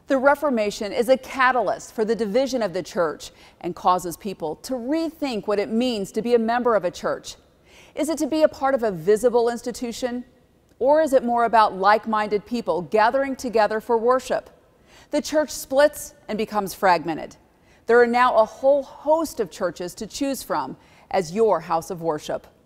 The Reformation is a catalyst for the division of the church and causes people to rethink what it means to be a member of a church. Is it to be a part of a visible institution? Or is it more about like-minded people gathering together for worship? The church splits and becomes fragmented. There are now a whole host of churches to choose from as your house of worship.